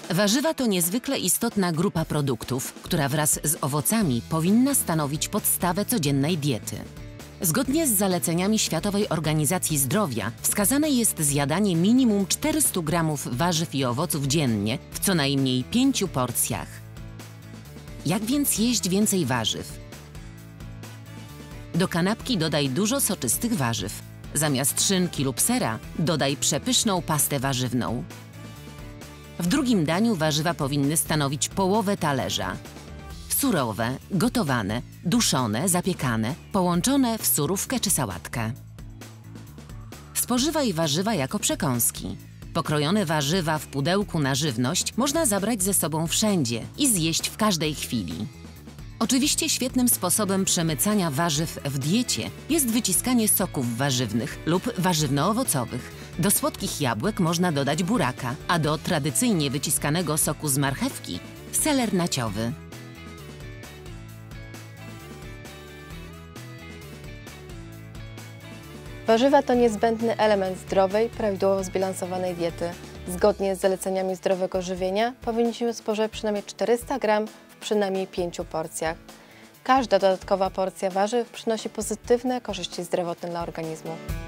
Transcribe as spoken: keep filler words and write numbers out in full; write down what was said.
Warzywa to niezwykle istotna grupa produktów, która wraz z owocami powinna stanowić podstawę codziennej diety. Zgodnie z zaleceniami Światowej Organizacji Zdrowia wskazane jest zjadanie minimum czterystu gramów warzyw i owoców dziennie w co najmniej pięciu porcjach. Jak więc jeść więcej warzyw? Do kanapki dodaj dużo soczystych warzyw. Zamiast szynki lub sera dodaj przepyszną pastę warzywną. W drugim daniu warzywa powinny stanowić połowę talerza. Surowe, gotowane, duszone, zapiekane, połączone w surówkę czy sałatkę. Spożywaj warzywa jako przekąski. Pokrojone warzywa w pudełku na żywność można zabrać ze sobą wszędzie i zjeść w każdej chwili. Oczywiście świetnym sposobem przemycania warzyw w diecie jest wyciskanie soków warzywnych lub warzywno-owocowych. Do słodkich jabłek można dodać buraka, a do tradycyjnie wyciskanego soku z marchewki – seler naciowy. Warzywa to niezbędny element zdrowej, prawidłowo zbilansowanej diety. Zgodnie z zaleceniami zdrowego żywienia powinniśmy spożywać przynajmniej czterysta gramów w przynajmniej pięciu porcjach. Każda dodatkowa porcja warzyw przynosi pozytywne korzyści zdrowotne dla organizmu.